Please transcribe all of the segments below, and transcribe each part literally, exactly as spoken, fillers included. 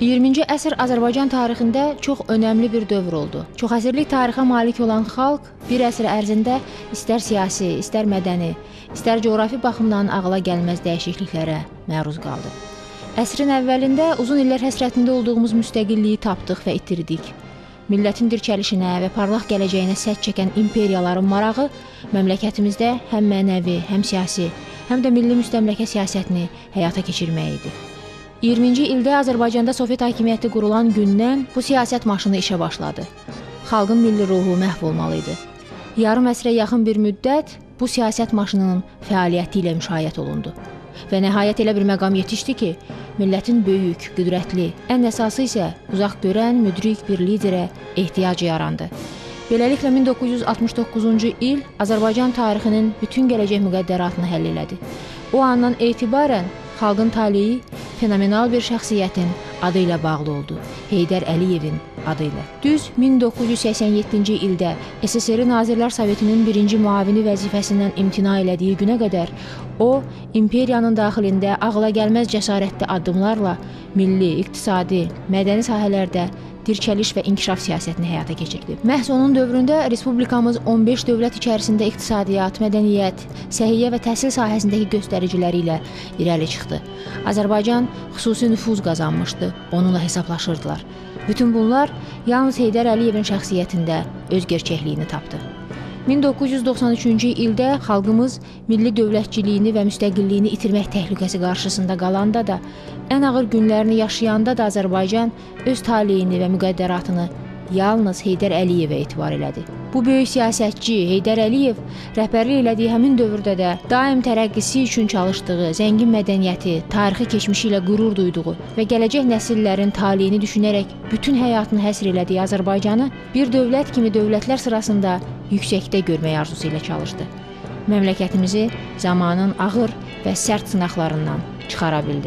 iyirminci əsr Azərbaycan tarixində çox önəmli bir dövr oldu. Çoxəsrlik tarixə malik olan xalq bir əsr ərzində istər siyasi, istər mədəni, istər coğrafi baxımdan ağla gəlməz dəyişikliklərə məruz qaldı. Əsrin əvvəlində uzun illər həsrətində olduğumuz müstəqilliyi tapdıq və itirdik. Millətin dirçəlişinə və parlaq gələcəyinə sədd çəkən imperiyaların marağı məmləkətimizdə həm mənəvi, həm siyasi, həm də milli müstəmləkə siyasətini həyata keçirmək idi. iyirminci ildə Azərbaycanda Sovet hakimiyyəti qurulan gündən bu siyasət maşını işə başladı. Xalqın milli ruhu məhv olmalıydı. Yarım əsrə yaxın bir müddət bu siyasət maşınının fəaliyyəti ilə müşayiət olundu. Və nəhayət elə bir məqam yetişdi ki, millətin böyük, qüdrətli, ən əsası isə uzaq görən, müdrik bir liderə ehtiyac yarandı. Beləliklə min doqquz yüz altmış doqquzuncu il Azərbaycan tarixinin bütün gələcək müqəddəratını həll elədi. O andan etibarən xalqın taleyi fenomenal bir şəxsiyyətin adı ilə bağlı oldu. Heydər Əliyevin adı ilə. Düz min doqquz yüz səksən yeddinci ildə S S R Nazirlər Sovetinin birinci müavini vəzifəsindən imtina elədiyi günə qədər o, imperiyanın daxilində ağla gəlməz cəsarətli addımlarla milli, iqtisadi, mədəni sahələrdə dirçəliş və inkişaf siyasətini həyata keçirdi. Məhz onun dövründə Respublikamız on beş dövlət içərisində iqtisadiyyat, mədəniyyət, səhiyyə və təhsil sahəsindəki göstəriciləri ilə irəli çıxdı. Azərbaycan xüsusi nüfuz qazanmışdı, onunla hesablaşırdılar. Bütün bunlar yalnız Heydər Əliyevin şəxsiyyətində öz gerçəkliyini tapdı. min doqquz yüz doxsan üçüncü ildə xalqımız milli dövlətçiliyini və müstəqilliyini itirmək təhlükəsi qarşısında qalanda da, ən ağır günlərini yaşayanda da Azərbaycan öz taleyini və müqəddəratını yalnız Heydər Əliyevə etibar elədi. Bu böyük siyasətçi Heydər Əliyev rəhbərlik elədiyi həmin dövrdə də daim tərəqqisi üçün çalışdığı, zəngin mədəniyyəti, tarixi keçmişi ilə qürur duyduğu və gələcək nəsillərin taleyini düşünərək bütün həyatını həsr elədiyi Azərbaycanı bir dövlət kimi dövlətlər sırasında yüksəkdə görmək arzusu ilə çalışdı. Məmləkətimizi zamanın ağır və sərt sınaqlarından çıxara bildi.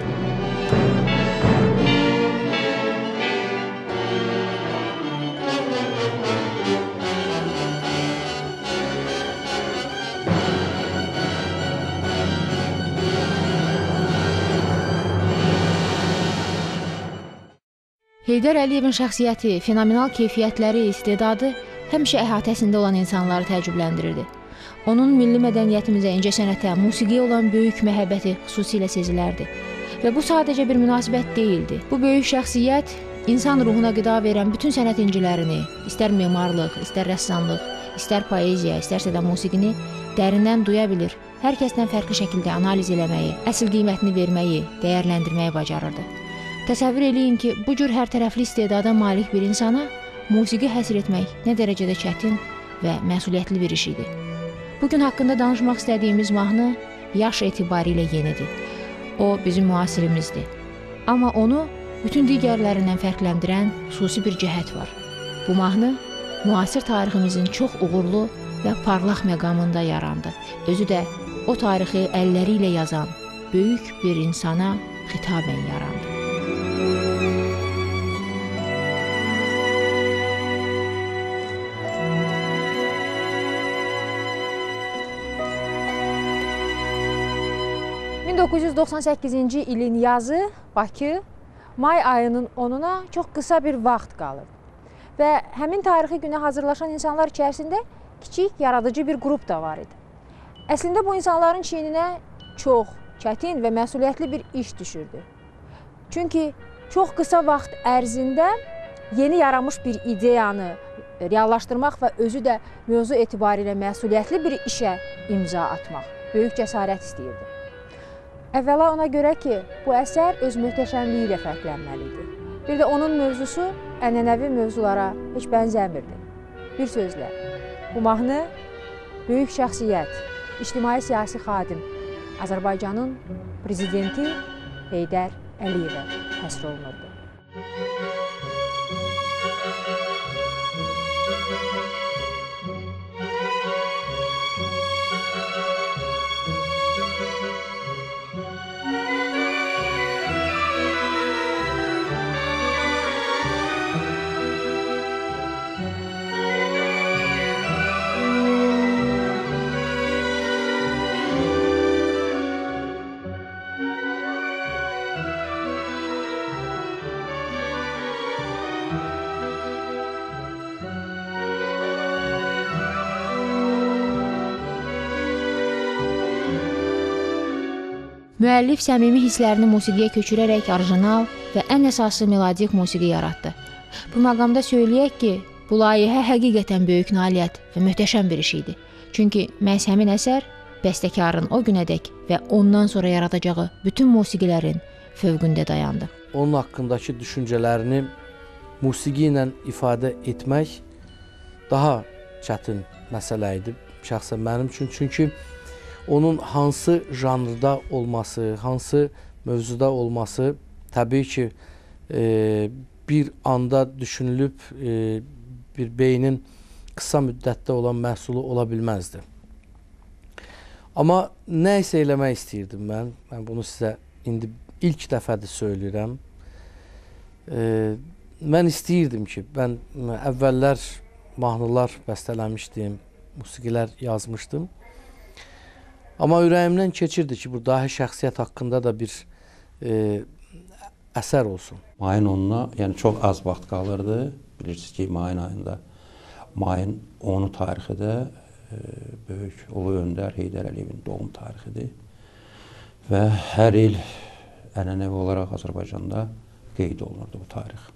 Heydər Əliyevin şəxsiyyəti, fenomenal keyfiyyətləri, istedadı həmişə əhatəsində olan insanları təəccübləndirirdi. Onun milli mədəniyyətimizə, incəsənətə, musiqiyə olan böyük məhəbbəti xüsusilə sezilərdi. Və bu sadəcə bir münasibət deyildi. Bu böyük şəxsiyyət insan ruhuna qida verən bütün sənət incilərini, istər memarlıq, istər rəssamlıq, istər poeziya, istərsə də musiqini dərindən duya bilir. Hər kəsdən fərqli şəkildə analiz eləməyi, əsl qiymətini verməyi, dəyərləndirməyi bacarırdı. Təsəvvür eləyin ki, bu cür hər tərəfli istedada malik bir insana musiqi həsr etmək nə dərəcədə çətin və məsuliyyətli bir iş idi. Bugün haqqında danışmaq istədiyimiz mahnı yaş etibarilə yenidir. O, bizim müasirimizdir. Amma onu bütün digərlərindən fərqləndirən xüsusi bir cəhət var. Bu mahnı müasir tariximizin çox uğurlu və parlaq məqamında yarandı. Özü də o tarixi əlləri ilə yazan böyük bir insana xitabən yarandı. min doqquz yüz doxsan səkkizinci ilin yazı Bakı may ayının onuna çox qısa bir vaxt qalır. Və həmin tarixi günə hazırlaşan insanlar içərisində kiçik, yaradıcı bir qrup da var idi. Əslində bu insanların çiyninə çox çətin və məsuliyyətli bir iş düşürdü. Çünki çox qısa vaxt ərzində yeni yaranmış bir ideyanı reallaşdırmaq və özü də mövzu etibarilə məsuliyyətli bir işə imza atmaq böyük cəsarət istəyirdi. Əvvəla ona görə ki, bu əsər öz möhtəşəmliyi ilə fərqlənməlidir. Bir də onun mövzusu ənənəvi mövzulara heç bənzəmirdi. Bir sözlə, bu mahnı böyük şəxsiyyət, ictimai-siyasi xadim, Azərbaycanın prezidenti Heydər Əliyevə həsr olunurdu. Müəllif səmimi hisslərini musiqiyə köçürərək orijinal və ən əsası melodik musiqi yaratdı. Bu məqamda söyləyək ki, bu layihə həqiqətən böyük nailiyyət və möhtəşəm bir iş idi. Çünki məhz həmin əsər bəstəkarın o günədək və ondan sonra yaradacağı bütün musiqilərin fövqündə dayandı. Onun haqqındakı düşüncələrini musiqi ilə ifadə etmək daha çətin məsələ idi şəxsən mənim üçün. Çünki onun hansı janrda olması, hansı mövzuda olması təbii ki e, bir anda düşünülüb e, bir beynin qısa müddətdə olan məhsulu ola bilməzdi. Amma nə isə eləmək istəyirdim mən. Mən bunu sizə indi ilk dəfədir söyləyirəm. E, mən istəyirdim ki, mən əvvəllər mahnılar bəstələmişdim, musiqilər yazmışdım. Amma ürəyimdən keçirdi ki, bu dahi şəxsiyyət haqqında da bir e, əsər olsun. Mayın onuna yəni çox az vaxt qalırdı. Bilirsiniz ki, mayın ayında, mayın onu tarixi də e, böyük Ulu Öndər Heydər Əliyevin doğum tarixidir. Və hər il ənənəvi olaraq Azərbaycanda qeyd olunurdu bu tarix.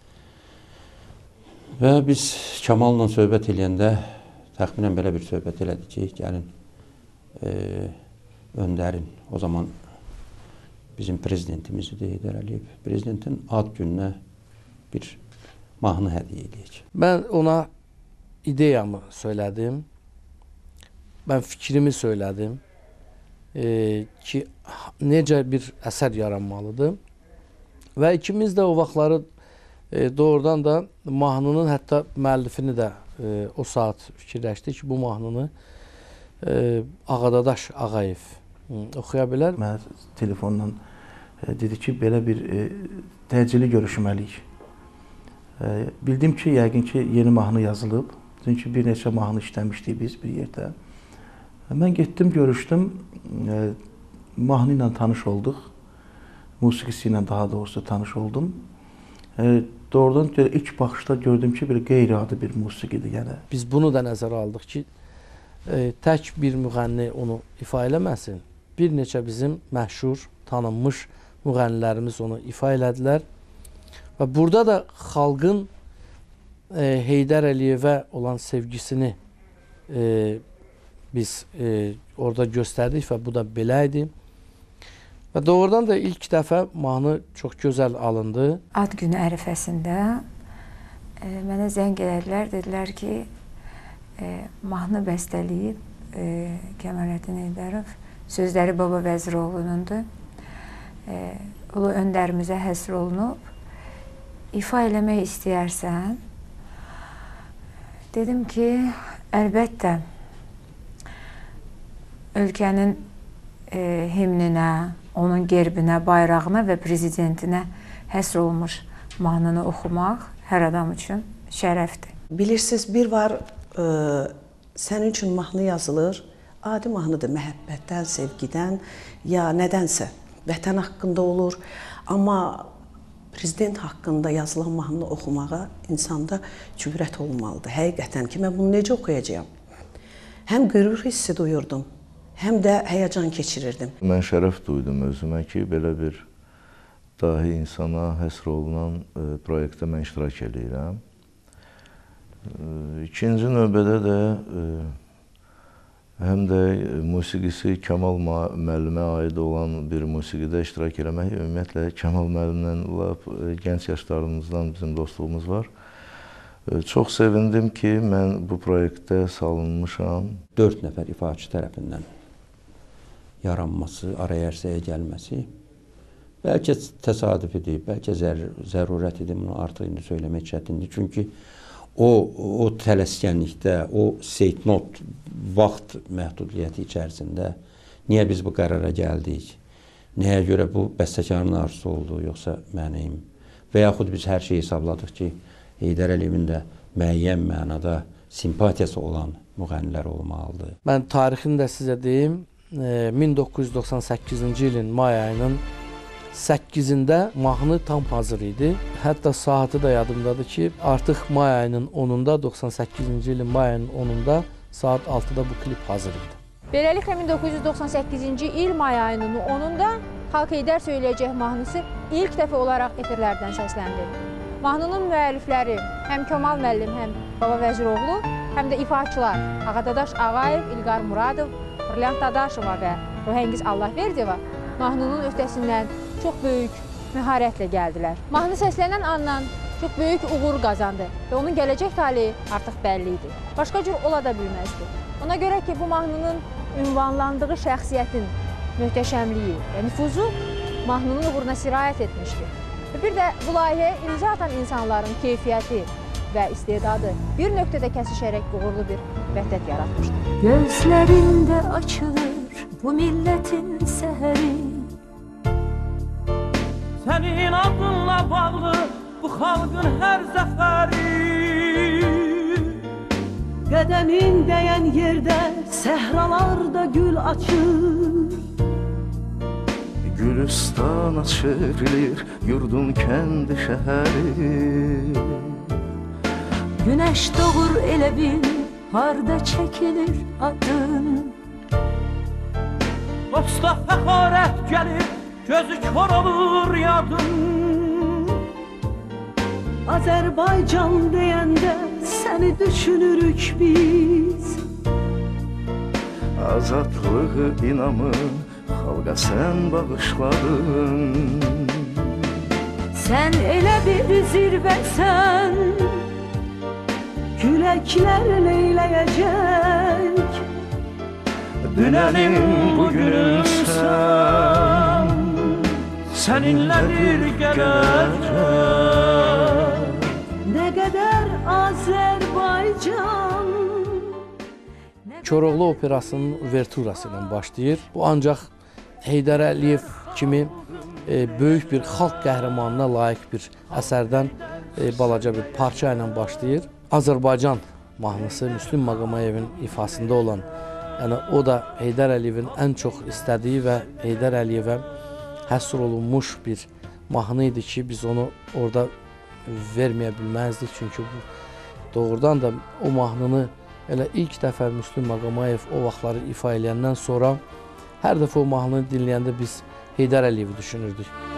Və biz Kamalla söhbət eləyəndə təxminən belə bir söhbət elədik ki, gəlin e, Öndərin, o zaman bizim prezidentimiz idi Heydər Əliyev, prezidentin ad gününə bir mahnı hədiyyə edək. Mən ona ideyamı söylədim, mən fikrimi söylədim e, ki, necə bir əsər yaranmalıdır. Və ikimiz də o vaxtları e, doğrudan da mahnının hətta müəllifini də e, o saat fikirləşdik ki, bu mahnını e, Ağadadaş Ağayev oxuya bilər. Mənə telefonla e, dedi ki, belə bir e, təcili görüşməliyik. E, bildim ki, yəqin ki, yeni mahnı yazılıb. Çünki bir neçə mahnı işləmişdik biz bir yerdə. E, mən getdim, görüşdüm, e, mahnı ilə tanış olduq. Musiqisi ilə daha doğrusu tanış oldum. E, doğrudan ilk baxışda gördüm ki, bir qeyri-adi bir musiqidir. Yəni. Biz bunu da nəzərə aldıq ki, e, tək bir müğənni onu ifa eləməsin. Bir neçə bizim məşhur, tanınmış müğənnilərimiz onu ifa elədilər. Və burada da xalqın e, Heydər Əliyevə olan sevgisini e, biz e, orada göstərdik və bu da belə idi. Və doğrudan da ilk dəfə mahnı çox gözəl alındı. Ad günü ərəfəsində e, mənə zəng elədilər, dedilər ki, e, mahnı bəstələyib e, Kəmaləddin Heydərov, sözləri Baba Vəziroğlu'nundur. E, Ulu Öndərimizə həsr olunub. İfa eləmək istəyərsən? Dedim ki, əlbəttə, ölkənin e, himninə, onun gerbinə, bayrağına və prezidentinə həsr olmuş mahnını oxumaq hər adam üçün şərəfdir. Bilirsiniz, bir var, e, sənin üçün mahnı yazılır, adi mahnıdır, məhəbbətdən, sevgidən, ya nədənsə, vətən haqqında olur. Amma prezident haqqında yazılan mahnını oxumağa insanda cürət olmalıdır. Həqiqətən ki, mən bunu necə oxuyacağam? Həm qürur hissi duyurdum, həm də həyəcan keçirirdim. Mən şərəf duydum özümə ki, belə bir dahi insana həsr olunan e, proyektdə mən iştirak edirəm. E, ikinci növbədə də e, həm də musiqisi Kamal müəllimə aid olan bir musiqidə iştirak eləmək, ümumiyyətlə Kamal müəllimlə lap e, gənc yaşlarımızdan bizim dostluğumuz var. E, çox sevindim ki, mən bu proyektdə salınmışam. Dörd nəfər ifaçı tərəfindən yaranması, araya ərsəyə gəlməsi bəlkə təsadüf idi, bəlkə zər zərurət idi, bunu artıq indi söyləmək çətindir. Çünki o, o tələskənlikdə, o seytnot vaxt məhdudiyyəti içərisində niyə biz bu qərara gəldik, nəyə görə bu bəstəkarın arzusu oldu, yoxsa mənim və yaxud biz hər şeyi hesabladıq ki, Heydər Əliyevin də müəyyən mənada simpatiyası olan müğənnilər olmalıdır. Mən tarixini də sizə deyim, min doqquz yüz doxsan səkkizinci ilin may ayının səkkizində mahnı tam hazır idi. Hətta saatı da yadımdadır ki, artıq may ayının onunda, doxsan səkkizinci ilin may ayının onunda saat altıda bu klip hazır idi. Beləliklə min doqquz yüz doxsan səkkizinci il may ayının onunda Xalq Heydər söyləyəcək mahnısı ilk dəfə olaraq efirlərdən səsləndi. Mahnının müəllifləri həm Kamal müəllim, həm Baba Vəziroğlu, həm də ifaçılar Ağadadaş Ağayev, İlqar Muradov, Brilliant Dadaşova və Ruhəngiz Allahverdiyeva mahnının öhdəsindən çox böyük məharətlə gəldilər. Mahnı səslənən andan çox böyük uğur qazandı və onun gələcək taleyi artıq bəlli idi. Başqa cür ola da bilməzdi. Ona görə ki, bu mahnının ünvanlandığı şəxsiyyətin möhtəşəmliyi və nüfuzu mahnının uğuruna sirayət etmişdi. Və bir də bu layihəyə imza atan insanların keyfiyyəti və istedadı bir nöqtədə kəsişərək uğurlu bir vəhdət yaratmışdı. Gözlərində açılır bu millətin səhəri, sənin adınla bağlı bu xalqın hər zəfəri. Qədəmin dəyən yerdə səhralarda gül açır, Gülüstana çevrilir yurdun kəndi şəhəri. Günəş doğur elə bil, harda çəkilir adın. Dosta fəxarət gəlir, gözü kör olur yadın. Azərbaycan deyəndə səni düşünürük biz. Azadlığı inamın xalqa sən bağışladın. Sən elə bir zirvəsən, küləklər leyləyəcək. Dünənin bugünün sən, səninlədir gələcək. Nə qədər Azərbaycan. Koroğlu operasının uverturası ilə başlayır. Bu ancaq Heydər Əliyev kimi e, böyük bir xalq qəhrəmanına layiq bir əsərdən e, balaca bir parça ilə başlayır. Azərbaycan mahnısı Müslüm Maqomayevin ifasında olan, yəni o da Heydər Əliyevin ən çox istədiyi və Heydər Əliyevə həsr olunmuş bir mahnı idi ki, biz onu orada verməyə bilməzdik. Çünki bu doğrudan da o mahnını elə ilk dəfə Müslüm Maqomayev o vaxtları ifa eləyəndən sonra hər dəfə o mahnını dinləyəndə biz Heydər Əliyevi düşünürdük.